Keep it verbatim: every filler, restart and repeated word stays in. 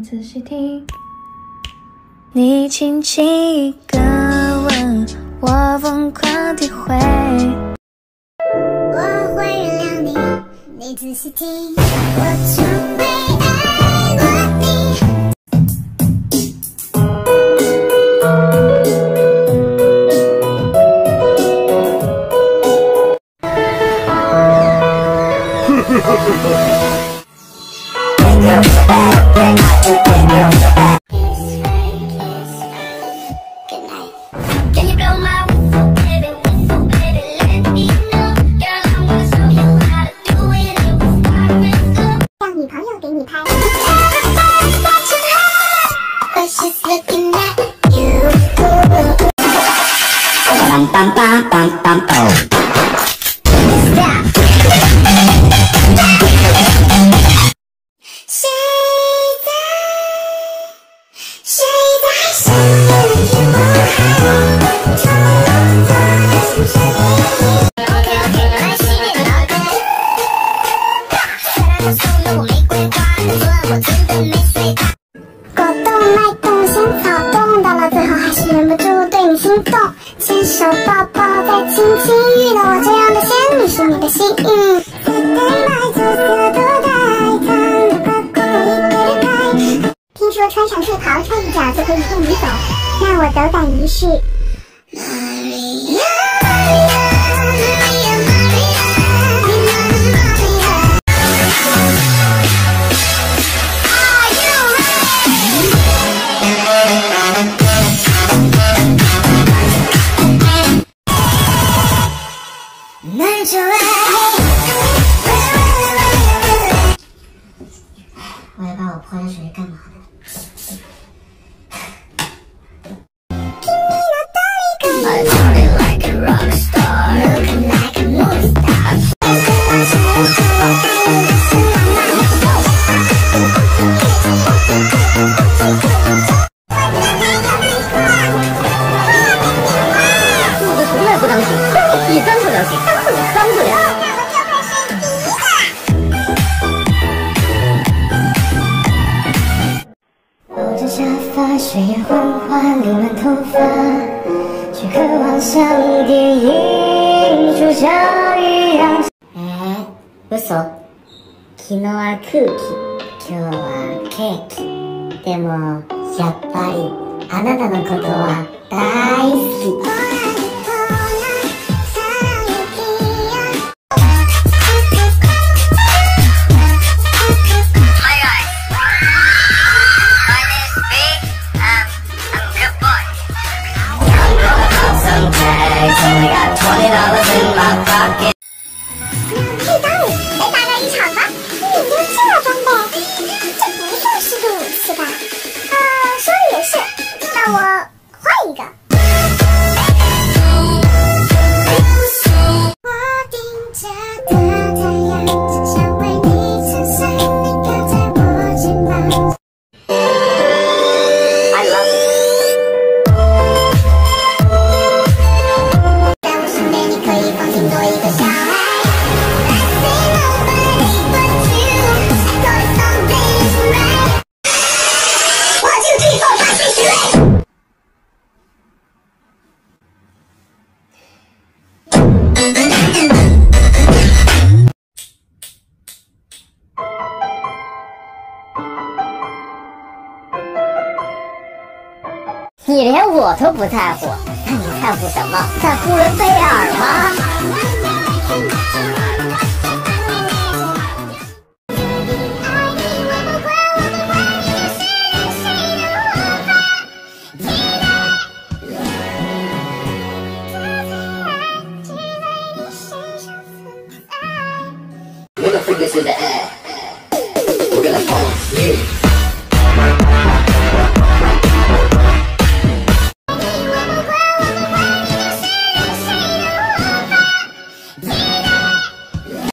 仔细听。你轻轻一个吻，我疯狂体会。 我会原谅你，你仔细听，我从未爱过你。让女朋友给你拍。 当当当当当哦。 谁在？谁在深夜里听我喊？OK OK， 来洗你的脑袋。虽然送的玫瑰花，做我真的没随他。果冻、脉动、仙草冻，到了最后还是忍不住对你心动。牵手抱抱再亲亲，遇到我这样的仙女是你的幸运。听说穿上睡袍穿一脚就可以送你走，那我斗胆一试。我要把我泼的水干嘛呢？I party like a rock star, looking like a movie star. 肚子从来不当心，一分不当心，当不了，当不了。搂着沙发，睡眼昏花，理满头发。却渴望像电影主角一样。えー、嘘。昨日は空気、今日はケーキ。でもやっぱりあなたのことは大好き。Only got twenty dollars in my pocket. 嘿，当你来大干一场吧！你有这装备，这不算是第五次吧？啊，说的也是，那我换一个。我盯着的太阳，只想为你撑伞，你靠在我肩膀。I love you.你连我都不在乎，那你在乎什么？在乎人贝尔吗？We're gonna figure this in the air. We're gonna fall asleep.